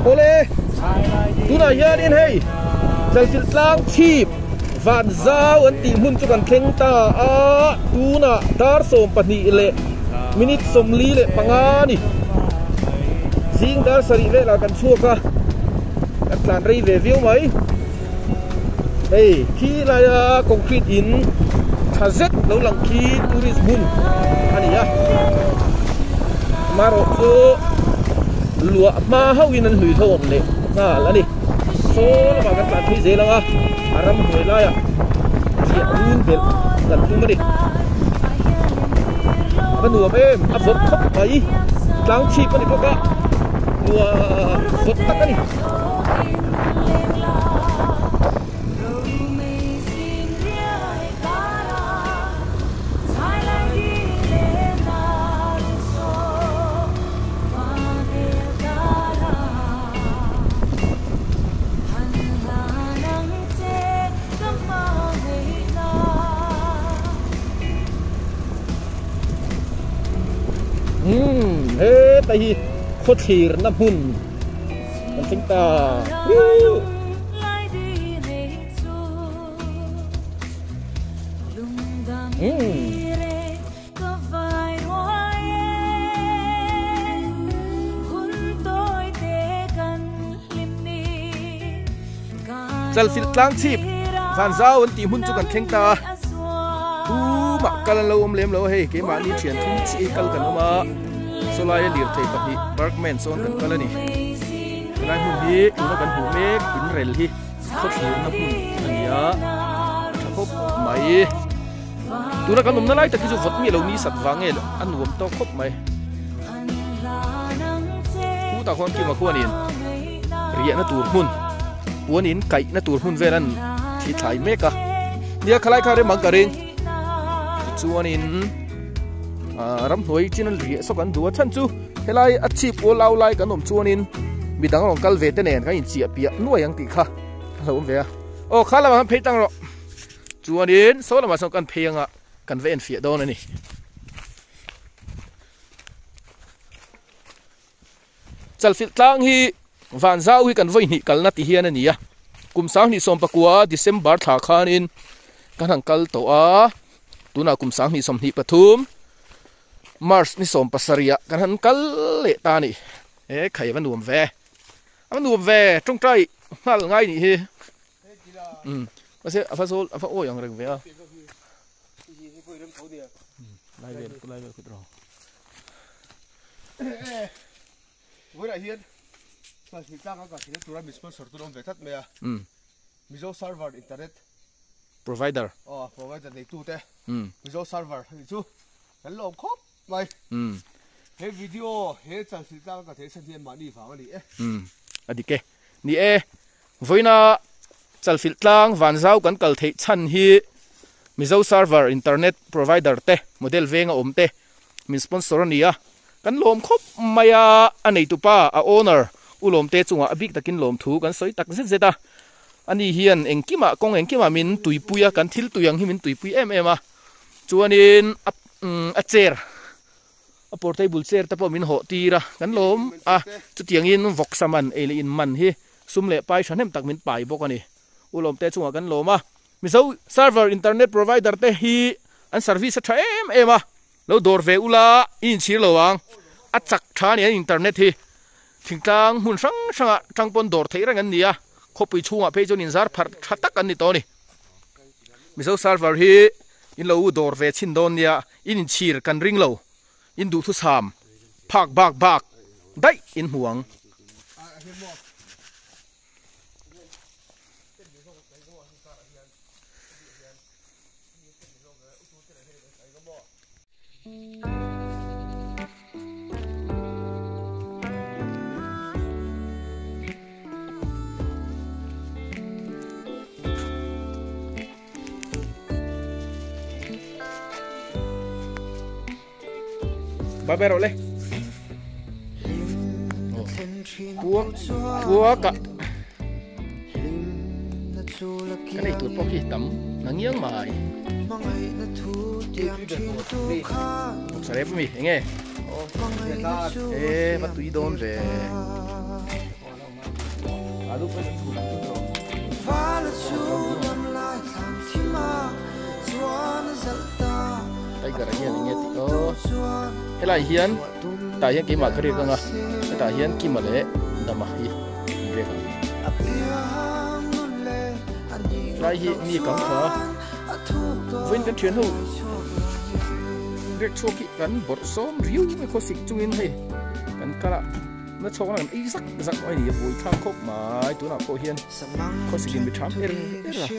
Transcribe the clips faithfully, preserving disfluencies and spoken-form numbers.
lê tu na hian in hei chal fil tlang chip van zau an ti mun chu kan thleng ta a tu na dar som pani le minute som li le panga ni zing dar sari ve la kan chuaka kan tlan rei ve viu mai hey khi la concrete in thazet lo lang khi tourist mun ani ya maro chu lua ma hawin an hui thom le na la ni so la kan tlan thi je la wa aram hoi la ya chi un bel kan tu ma di kan nuam em a vot khop mai tlang chi pa ni poka lua vot tak ani Hmm, eh, tahi khothir na hun, kan sing ta. Hmm. Chal fil tlang chip, van zau an ti hun chu kan sing ta. Tu ma kalan lo om lem lo hey, ke ma ni thian thum chi kal kan ma. Solai lir thei pahi Bergman son kan kalani lai hun hi tuna kan hu mek in rel hi khot hi na hun ania thop mai tuna kan nom na lai ta ki ju vot mi lo ni sat wange an nuam to khop mai tu ta khon ki ma khon in ria na tur hun puan in kai na tur hun veran thi thai meka nia khalai khare mang karing chuan in ram hoi chinal ri so kan duwa than chu helai achi po lau lai kan om chuanin midang rong kal ve te nen ka in chi apia nuai ang ti kha lo ve o khala ma pheitang ro chuanin so lama so kan pheyanga kan ve en fia don ani chal fil tlang hi van zau hi kan voi ni kal na ti hian ani ya kum sang ni som pakua December tha khanin kan hang kal to a tuna kum sang ni som ni pathum Mars ni som pasaria kan han kal le ta ni e khai van nuam ve am nuam ve trong trai hal ngai ni hi um ase afa sol afa o yang reng ve a lai ve lai ve khut ro voi la hian sa si ta ka thi tura mi sponsor tu rom ve that me a um mizo server internet provider oh provider nei tu te um mizo server chu hello khop mai um he video he chang si ta ka the san hian ma ni fa ani e um adike ni e voina chal fil tlang van zau kan kal thei chan hi mizo server internet provider te model venga om te min sponsor ania kan lom khop maya anei tu pa a owner ulom te chunga abik takin lom thu kan soi tak zet zeta ani hian engkima kong engkima min tuipuya kan thil tuyang hi min tuipui em em a chuanin a chair a portable chair ta po min ho tira kan lom a chutiang in vok saman ele in man hi sumle pai thanem tak min pai bok ani ulom te chunga kan loma mizo server internet provider te hi an service tha em em a lo dor ve ula in chir lowang a chak tha ni internet hi thingtang mun sang sanga tangpon dor thei rang an nia khopui chunga pe jon in zar phar thatak an ni to ni mizo server hi in lo dor ve chin don nia in chir kan ring lo in du thu sam phak bak bak dai in huang ba bè rồi lên cua cua cả cái này tuột bao khi tắm nó nghiêng mài một sợi đẹp mi nghe ê bắt tụi đôn về lúc bây giờ chụp được rồi đây cái này hiền nghe tí ô cái này hiền tại hiền kim mà cái gì cơ ngà tại hiền kim mà lẽ đầm mà hi về lại hi mi cắm thở vinh cái chuyến hữu việc chua kỹ cắn bột xóm riu mới có xịt chung in hay cắn cá lạ nó cho nó ý sắc sắc ai đi bùi thang khốc mà tôi nào có hiền có xịt bị trắng hết rồi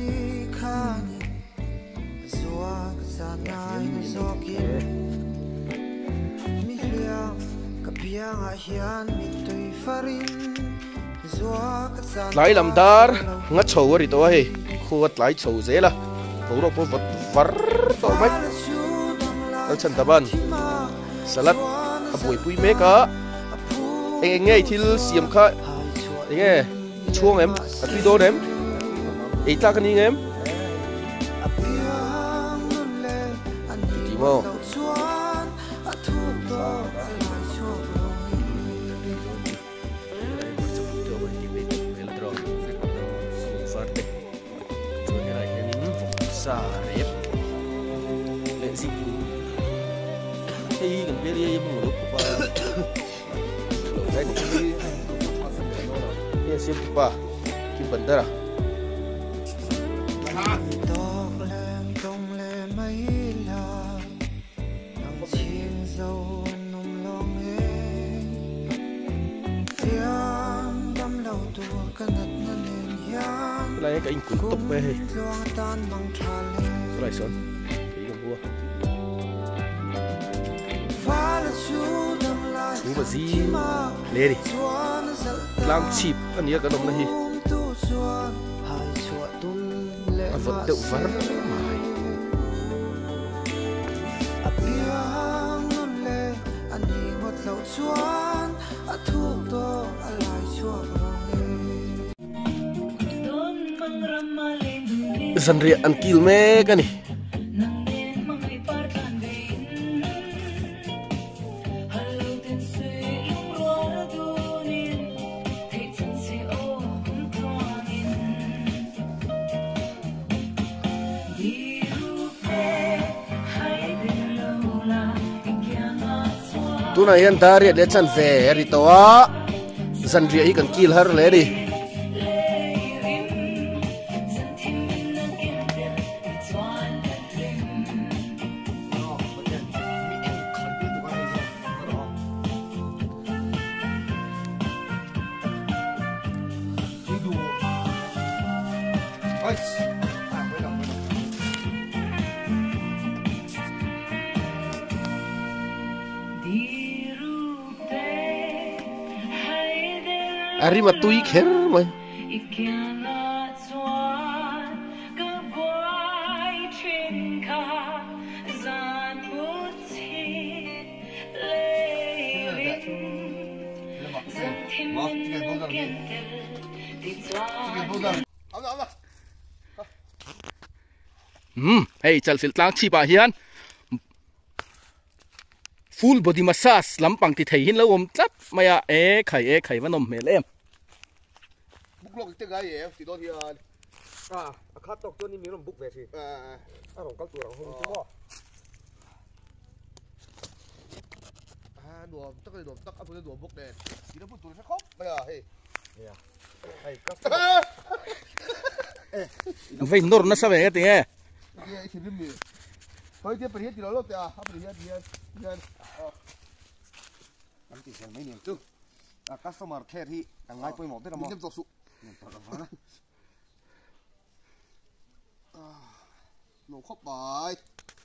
lại làm dar ngắt sầu rồi tôi hay khuất lại sầu dễ là bố đâu có vật vặt tôi mấy ở chân taban salad à bùi bùi mấy cả anh nghe thì xiêm khai anh nghe chuông em à tuy đô em ít ta cái gì em Timo Sarip Lensi Hey, kan biar dia menguluk apa? Saya ni dia siap apa? Kita bandar. Lại cái anh cũng tốc về lại son thấy không vua chú mà gì lên đi làm chip anh nhớ cái đồng này à vật đậu vár mày dân riêng ăn kil me cái này tu này hiện tại riêng để chân về đi toa dân riêng ăn kil har lấy đi Ari mà tui kher mày Hmm, hey, chal fil tlang chi ba hian full body massage lampang ti thei hin lo om tlat maya e khai e khai vanom mel em buk lok te gai e ti do hi an à khát tóc cho nên mình làm bục về thì à à đồng các tuổi đồng không chứ không à đùa tất cái đùa tất áp cái đùa buk đèn thì nó buk tuổi sẽ khóc bây giờ hey hay các vei nor na sa ve te e cái thì mình thôi tiếp bây giờ thì nó lốt à bây giờ thì giờ anh chỉ xem mấy niềm chứ à customer care thì càng ngay quay một thế là mình tiếp tục sụ nó khóc bài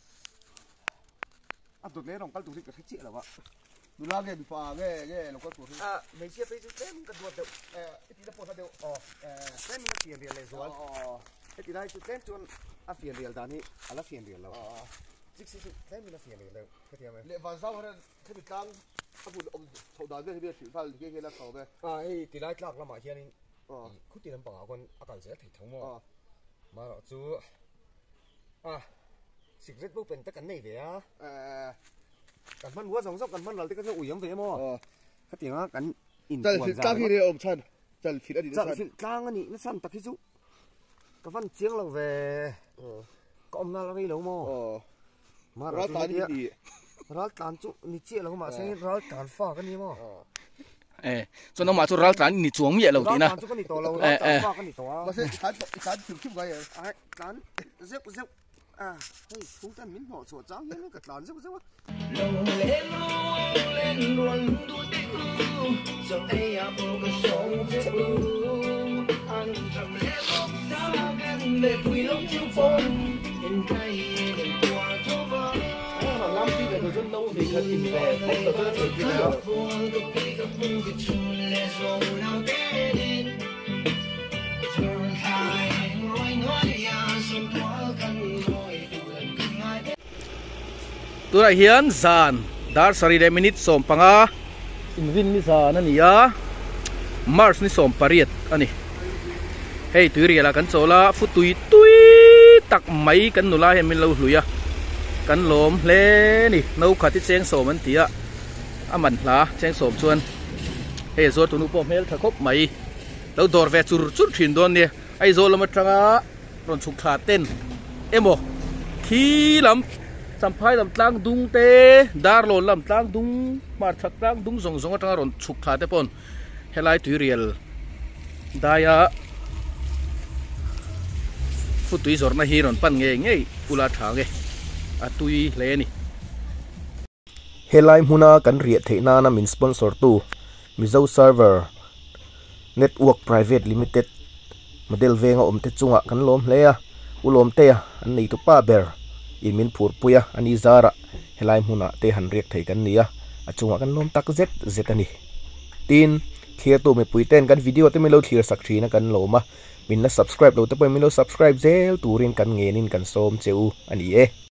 à tụt lấy đồng các tụt thì cái chị là vậy ดูล่าแกบีฟ้าแกแกเราก็ตัวที่ à mấy chiếc đấy chứ mình cần đuổi được เอ่อที่เราปวดเขาเดียว ờ cái mình tiền tiền này rồi อ๋อ cái tí đây chứ cái chuan à tiền tiền đóนี่à là tiền tiền rồi chứ chứ cái mình là tiền tiền rồi cái tiền này เลี้ยฟันซ้ำเขาเนี่ยที่ปิดตั้งถ้าพูดอมโถดานเนี่ยที่เป็นถือฟันเกี่ยๆแล้วเขาไป à ấy tí đây lắc là mà kiaนี่อ๋อ khu tiền bằng áo con à còn sẽ thịt thống mà อ๋อ mà nó chú à xịt rất bốc bên tất cả này về á เอ่อกันมันวัวสองศพกันมันเราที่ก็จะอุ่ยยังเสียมั้งอ๋อก็ตีว่ากันอินแต่ควรสิจะตั้งที่เดียวอมชัน chal fit adi chal fit tlang ani na san takhi chu ka van chiang lo ve ko om na ri lo mo ma ra ta ni di ra tan chu ni che lo ma sai ra tan fa ka ni mo eh cho nó mà cho ra tan ni chuang ye lo ti na tan chu ka ni to lo ra tan fa ka ni to ma se tan tan chu chu ga ye ai tan zep zep à hey chúng ta miếng họ sổ trắng nó cật lán zep zep lồng lên lên luôn tu tích giờ ai à bộ cái sông zep anh trầm lẽ bốc ra gần về quỳ lông chiêu phong in cây in qua cho vợ làm gì để người dân lâu thì thật tìm về không được cái chuyện gì đó tôi lại hiến dàn dar sari de minute som panga invin ni sa na niya mars ni som pariat ani hey tui ri la kan chola fu tui tui tak mai kan nula he min lo hluya kan lom hle ni no khati cheng som an tia aman la cheng som chuan hey zo tunu pom hel thakop mai lo dor ve chur chur thin don ni ai zo lama tanga ron chuk tha ten emo thi lam sampai lam tlang dung te dar lon lam tlang dung mar thak tlang dung zong zong atanga ron chuk tha te pon helai tui riel daya fu tui zor na hi ron pan nge nge pula tha nge atui le ni helai huna kan ria theina na min sponsor tu Mizo Server Network Private Limited model venga om te chunga kan lom hlea ulom te an nei tu pa ber in min phur puya ani zara helai huna te han riek thei kan nia achunga kan lom tak zet zet ani tin clear to me puiten kan video te me lo clear sak thina kan loma min na subscribe lo te pe me lo subscribe zel turin kan ngenin kan som cheu ani e